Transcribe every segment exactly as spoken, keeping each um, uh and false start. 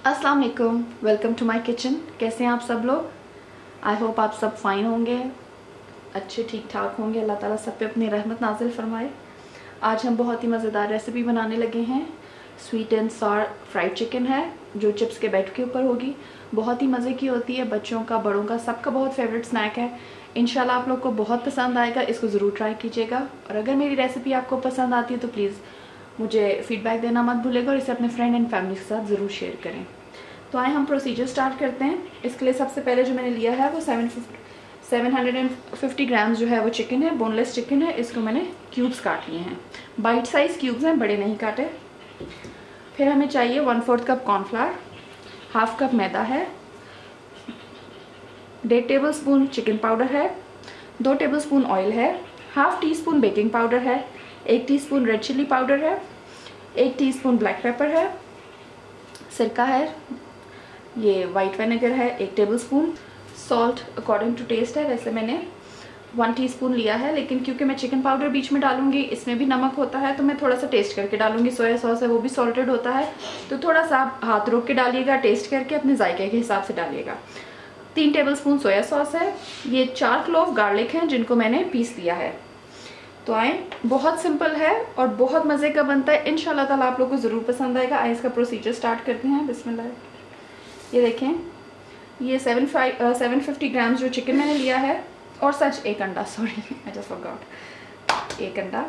अस्सलाम वालेकुम, welcome to my kitchen. कैसे हैं आप सब लोग? आई होप आप सब फाइन होंगे, अच्छे ठीक ठाक होंगे। अल्लाह ताला सब पे अपनी रहमत नाजिल फरमाए। आज हम बहुत ही मज़ेदार रेसिपी बनाने लगे हैं। Sweet and sour fried chicken है जो चिप्स के बैट के ऊपर होगी। बहुत ही मज़े की होती है, बच्चों का बड़ों का सबका बहुत फेवरेट स्नैक है। इंशाल्लाह आप लोग को बहुत पसंद आएगा, इसको ज़रूर ट्राई कीजिएगा। और अगर मेरी रेसिपी आपको पसंद आती है तो प्लीज़ मुझे फीडबैक देना मत भूलिएगा और इसे अपने फ्रेंड एंड फैमिली के साथ ज़रूर शेयर करें। तो आए हम प्रोसीजर स्टार्ट करते हैं। इसके लिए सबसे पहले जो मैंने लिया है वो seven fifty seven hundred and fifty grams जो है वो चिकन है, बोनलेस चिकन है। इसको मैंने क्यूब्स काट लिए हैं, बाइट साइज क्यूब्स हैं, बड़े नहीं काटे। फिर हमें चाहिए one fourth cup cornflour, half cup मैदा है, डेढ़ टेबल स्पून चिकन पाउडर है, दो टेबल स्पून ऑयल है, half teaspoon baking powder है, एक टीस्पून रेड चिल्ली पाउडर है, एक टीस्पून ब्लैक पेपर है, सिरका है, ये वाइट विनेगर है एक tablespoon, salt according to taste है। वैसे मैंने वन टीस्पून लिया है, लेकिन क्योंकि मैं चिकन पाउडर बीच में डालूंगी, इसमें भी नमक होता है, तो मैं थोड़ा सा टेस्ट करके डालूंगी। सोया सॉस है वो भी सॉल्टेड होता है, तो थोड़ा सा आप हाथ रोक के डालिएगा, टेस्ट करके अपने जायके के हिसाब से डालिएगा। तीन टेबल स्पून सोया सॉस है। ये चार क्लोव गार्लिक हैं जिनको मैंने पीस दिया है। तो आए, बहुत सिंपल है और बहुत मज़े का बनता है। इंशाल्लाह ताला आप लोग को ज़रूर पसंद आएगा। आए इसका प्रोसीजर स्टार्ट करते हैं। बिस्मिल्लाह। ये देखें, ये seven five seven fifty grams जो चिकन मैंने लिया है, और सच एक अंडा, सॉरी आई जस्ट फॉरगॉट, एक अंडा।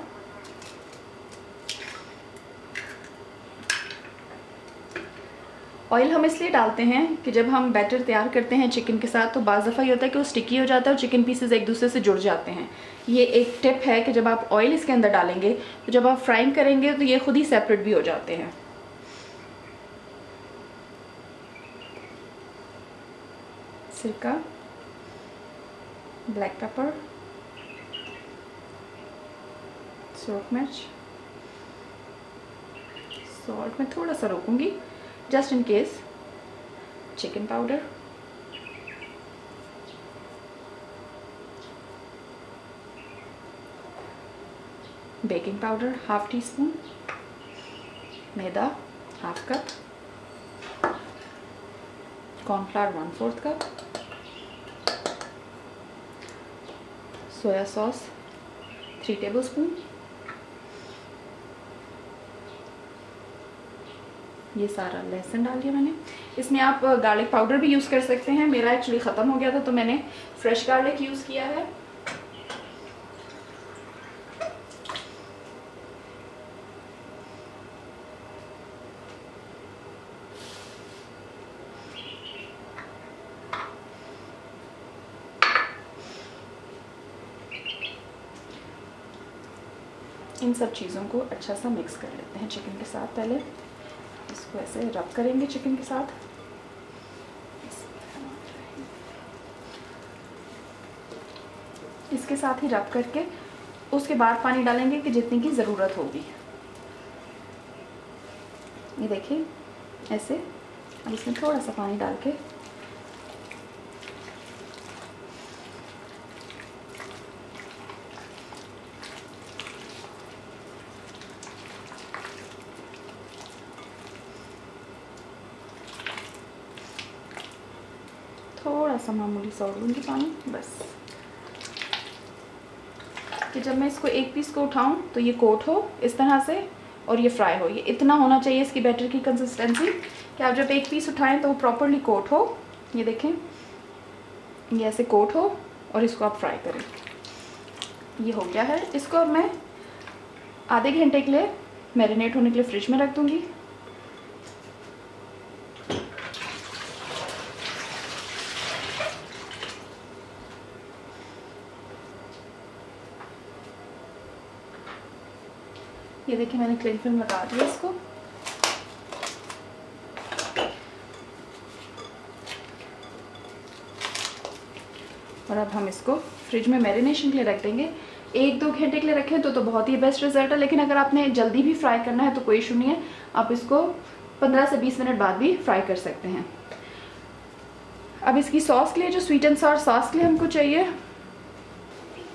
ऑयल हम इसलिए डालते हैं कि जब हम बैटर तैयार करते हैं चिकन के साथ तो बाज़ दफ़ा ये होता है कि वो स्टिकी हो जाता है और चिकन पीसेस एक दूसरे से जुड़ जाते हैं। ये एक टिप है कि जब आप ऑयल इसके अंदर डालेंगे तो जब आप फ्राइंग करेंगे तो ये खुद ही सेपरेट भी हो जाते हैं। सिरका, ब्लैक पेपर, सूरख मिर्च, सॉल्ट में थोड़ा सा रोकूंगी just in case, chicken powder, baking powder half teaspoon, मैदा half cup, cornflour one fourth cup, soya sauce three tablespoon, ये सारा लहसुन डाल दिया मैंने। इसमें आप गार्लिक पाउडर भी यूज़ कर सकते हैं, मेरा एक्चुअली ख़त्म हो गया था तो मैंने फ्रेश गार्लिक यूज़ किया है। इन सब चीज़ों को अच्छा सा मिक्स कर लेते हैं चिकन के साथ। पहले इसको ऐसे रब करेंगे चिकन के साथ। इसके साथ ही रब करके उसके बाद पानी डालेंगे कि जितनी की ज़रूरत होगी। ये देखिए ऐसे। अब इसमें थोड़ा सा पानी डाल के थोड़ा सा मामूली सा डालूंगी पानी बस, कि जब मैं इसको एक पीस को उठाऊं तो ये कोट हो इस तरह से और ये फ्राई हो। ये इतना होना चाहिए इसकी बैटर की कंसिस्टेंसी कि आप जब एक पीस उठाएं तो वो प्रॉपरली कोट हो। ये देखें, ये ऐसे कोट हो और इसको आप फ्राई करें। ये हो गया है। इसको अब मैं आधे घंटे के लिए मैरिनेट होने के लिए फ्रिज में रख दूंगी। ये देखिए मैंने क्लिंग फिल्म लगा दिया इसको। और अब हम इसको फ्रिज में मैरिनेशन के लिए रख देंगे। एक दो घंटे के लिए रखें तो तो बहुत ही बेस्ट रिजल्ट है, लेकिन अगर आपने जल्दी भी फ्राई करना है तो कोई इशू नहीं है, आप इसको पंद्रह से बीस मिनट बाद भी फ्राई कर सकते हैं। अब इसकी सॉस के लिए, जो स्वीट एंड सॉर सॉस के लिए हमको चाहिए,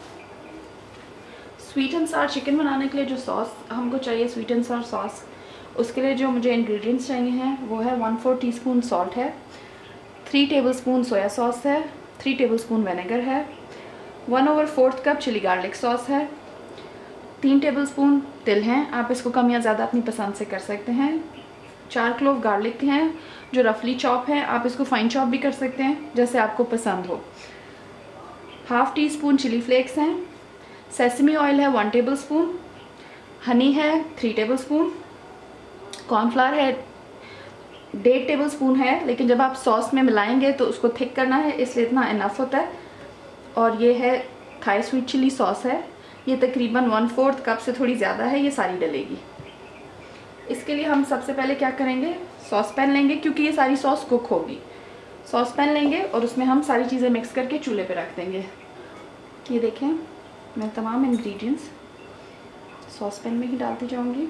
स्वीट एंड सार चिकन बनाने के लिए जो सॉस हमको चाहिए, स्वीट एंड सार सॉस, उसके लिए जो मुझे इंग्रेडिएंट्स चाहिए हैं वो है वन फोर टीस्पून सॉल्ट है, थ्री टेबलस्पून सोया सॉस है, थ्री टेबलस्पून विनेगर है, one over fourth cup chilli garlic sauce है, तीन टेबलस्पून तिल हैं, आप इसको कम या ज़्यादा अपनी पसंद से कर सकते हैं, चार क्लोव गार्लिक हैं जो रफली चॉप है, आप इसको फाइन चॉप भी कर सकते हैं जैसे आपको पसंद हो, half teaspoon chilli flakes हैं, सेसमी ऑयल है वन टेबलस्पून, हनी है थ्री टेबलस्पून, कॉर्नफ्लावर है डेढ़ टेबलस्पून है, लेकिन जब आप सॉस में मिलाएंगे तो उसको थिक करना है इसलिए इतना इनफ होता है, और ये है थाई स्वीट चिली सॉस है, ये तकरीबन वन फोर्थ कप से थोड़ी ज़्यादा है, ये सारी डलेगी। इसके लिए हम सबसे पहले क्या करेंगे, सॉस पैन लेंगे क्योंकि ये सारी सॉस कुक होगी। सॉस पैन लेंगे और उसमें हम सारी चीज़ें मिक्स करके चूल्हे पे रख देंगे। ये देखें मैं तमाम इंग्रेडिएंट्स सॉस पैन में ही डालती जाऊंगी।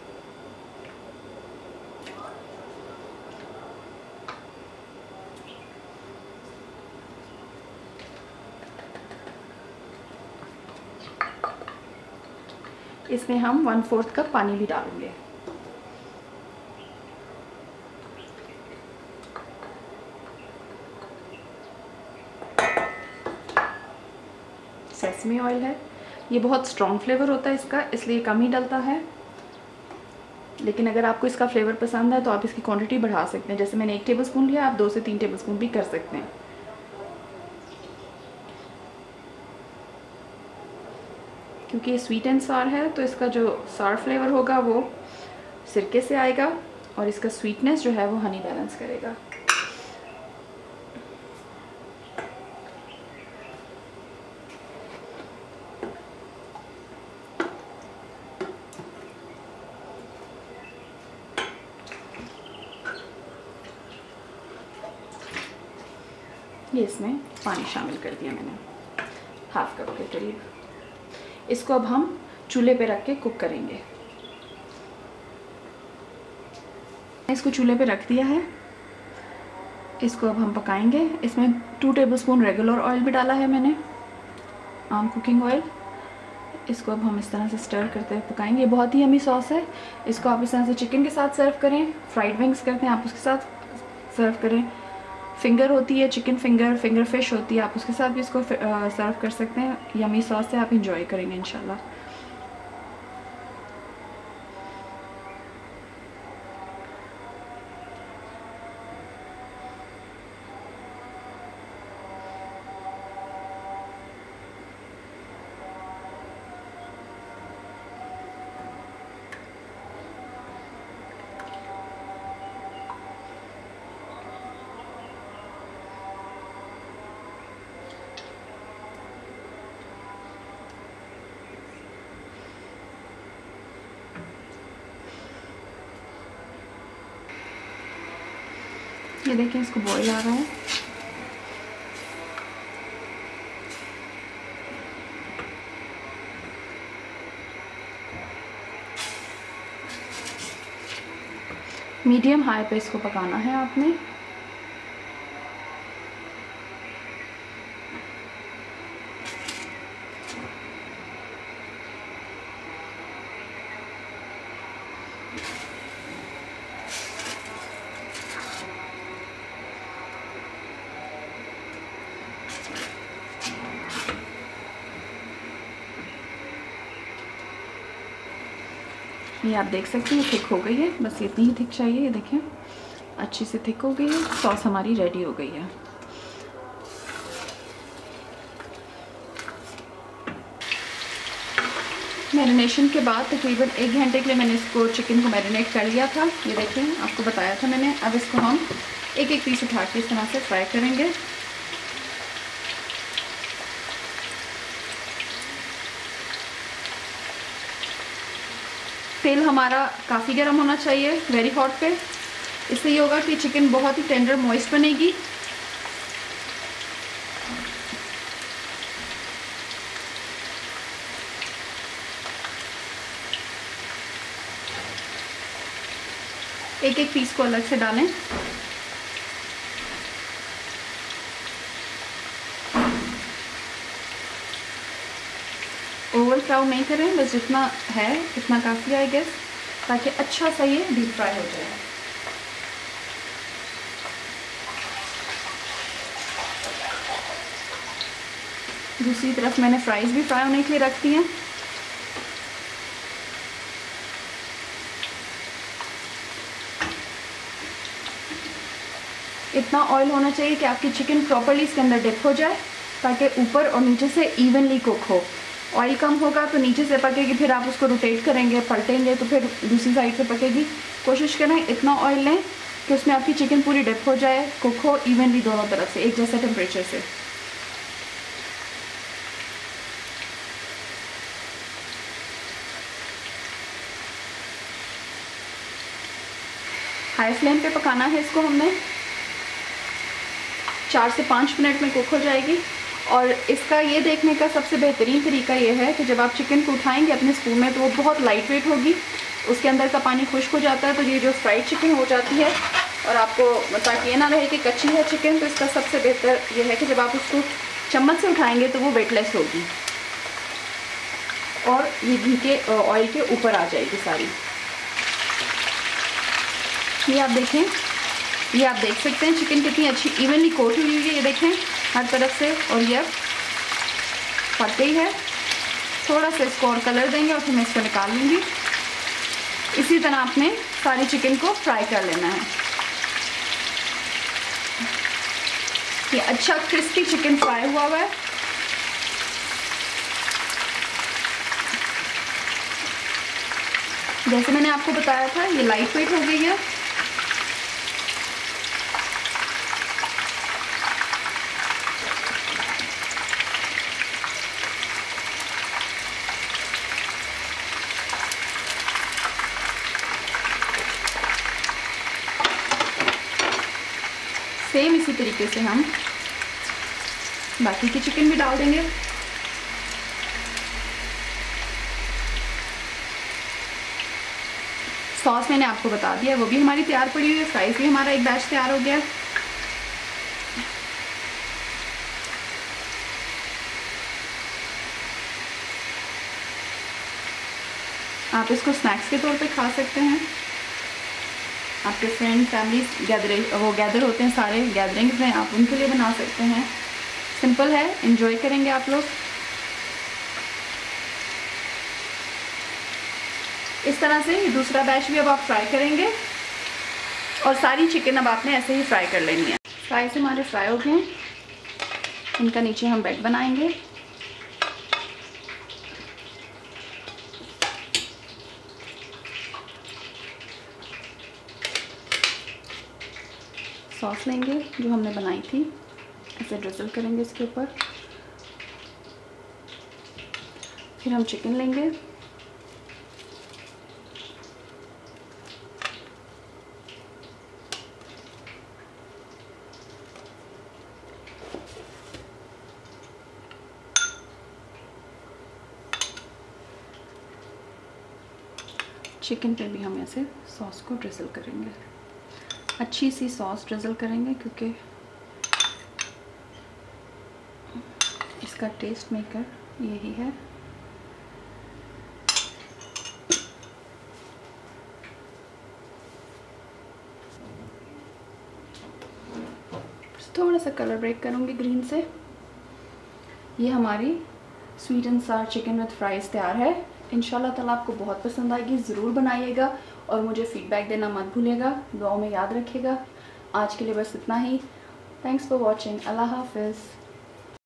इसमें हम वन फोर्थ कप पानी भी डालेंगे। सेसमी ऑयल है, ये बहुत स्ट्रॉन्ग फ्लेवर होता है इसका, इसलिए कम ही डलता है, लेकिन अगर आपको इसका फ्लेवर पसंद है तो आप इसकी क्वांटिटी बढ़ा सकते हैं। जैसे मैंने एक टेबलस्पून लिया, आप दो से तीन टेबलस्पून भी कर सकते हैं। क्योंकि ये स्वीट एंड सार है तो इसका जो सार फ्लेवर होगा वो सिरके से आएगा और इसका स्वीटनेस जो है वो हनी बैलेंस करेगा। ये इसमें पानी शामिल कर दिया मैंने, हाफ कप के करीब। इसको अब हम चूल्हे पे रख के कुक करेंगे। इसको चूल्हे पे रख दिया है, इसको अब हम पकाएंगे। इसमें टू टेबलस्पून रेगुलर ऑयल भी डाला है मैंने, आम कुकिंग ऑयल। इसको अब हम इस तरह से स्टर करते हुए पकाएंगे। ये बहुत ही यमी सॉस है, इसको आप इस तरह से चिकन के साथ सर्व करें, फ्राइड विंग्स करते हैं आप उसके साथ सर्व करें, फिंगर होती है चिकन फिंगर, फिंगर फिश होती है, आप उसके साथ भी इसको सर्व कर सकते हैं। यमी सॉस से आप इंजॉय करेंगे इंशाल्लाह। ये देखें इसको बॉईल आ रहा है। मीडियम हाई पे इसको पकाना है आपने। ये आप देख सकते हैं थिक हो गई है, बस इतनी ही थिक चाहिए। ये देखें अच्छी से थिक हो गई है, सॉस हमारी रेडी हो गई है। मैरिनेशन के बाद तकरीबन एक घंटे के लिए मैंने इसको चिकन को मैरिनेट कर लिया था। ये देखें आपको बताया था मैंने। अब इसको हम एक एक पीस उठा के इस तरह से फ्राई करेंगे। तेल हमारा काफ़ी गर्म होना चाहिए, वेरी हॉट पे। इससे ये होगा कि चिकन बहुत ही टेंडर मॉइस्ट बनेगी। एक एक पीस को अलग से डालें। ओवर फ्राई नहीं करें, बस जितना है इतना काफ़ी है आई गेस। ताकि अच्छा सा ये डीप फ्राई हो जाए। दूसरी तरफ मैंने फ्राइज़ भी फ्राई होने के लिए रख दी हैं। इतना ऑयल होना चाहिए कि आपकी चिकन प्रॉपर्ली इसके अंदर डिप हो जाए, ताकि ऊपर और नीचे से इवनली कुक हो। ऑयल कम होगा तो नीचे से पकेगी, फिर आप उसको रोटेट करेंगे, पलटेंगे तो फिर दूसरी साइड से पकेगी। कोशिश करें इतना ऑयल लें कि उसमें आपकी चिकन पूरी डिप हो जाए, कुक हो इवनली दोनों तरफ से, एक जैसे टेम्परेचर से। हाई फ्लेम पे पकाना है इसको हमने। चार से पाँच मिनट में कुक हो जाएगी। और इसका ये देखने का सबसे बेहतरीन तरीका ये है कि जब आप चिकन को उठाएंगे अपने स्पून में तो वो बहुत लाइट वेट होगी, उसके अंदर का पानी खुश्क हो जाता है, तो ये जो फ्राइड चिकन हो जाती है। और आपको ताकि ये ना रहे कि कच्ची है चिकन, तो इसका सबसे बेहतर ये है कि जब आप उसको चम्मच से उठाएंगे तो वो वेटलेस होगी और ये घी के ऑयल के ऊपर आ जाएगी सारी। ये आप देखें, ये आप देख सकते हैं चिकन कितनी अच्छी इवनली कोट हुई हुई है, ये देखें हर तरफ से। और ये अब पक गई है। थोड़ा सा इसको और कलर देंगे और फिर मैं इसको निकाल लूँगी। इसी तरह आपने सारी चिकन को फ्राई कर लेना है। ये अच्छा क्रिस्पी चिकन फ्राई हुआ हुआ है। जैसे मैंने आपको बताया था ये लाइट वेट हो गई है। सेम इसी तरीके से हम बाकी की चिकन भी डाल देंगे। सॉस मैंने आपको बता दिया, वो भी हमारी तैयार पड़ी हुई है। फ्राइज भी हमारा एक बैच तैयार हो गया। आप इसको स्नैक्स के तौर पे खा सकते हैं। आपके फ्रेंड फैमिली गैदरिंग वो गैदर होते हैं, सारे गैदरिंग्स में आप उनके लिए बना सकते हैं। सिंपल है, एंजॉय करेंगे आप लोग। इस तरह से ये दूसरा बैच भी अब आप फ्राई करेंगे और सारी चिकन अब आपने ऐसे ही फ्राई कर लेनी है। फ्राई से हमारे फ्राई हो गए। इनका नीचे हम बेड बनाएंगे। सॉस लेंगे जो हमने बनाई थी, ऐसे ड्रिजल करेंगे इसके ऊपर। फिर हम चिकन लेंगे, चिकन पे भी हम ऐसे सॉस को ड्रिजल करेंगे। अच्छी सी सॉस ड्रिजल करेंगे क्योंकि इसका टेस्ट मेकर यही है। थोड़ा सा कलर ब्रेक करूँगी ग्रीन से। ये हमारी sweet and sour chicken with fries तैयार है। इंशाल्लाह ताला आपको बहुत पसंद आएगी। ज़रूर बनाइएगा और मुझे फ़ीडबैक देना मत भूलिएगा। दुआओं में याद रखिएगा। आज के लिए बस इतना ही। Thanks for watching. अल्लाह हाफ़िज़।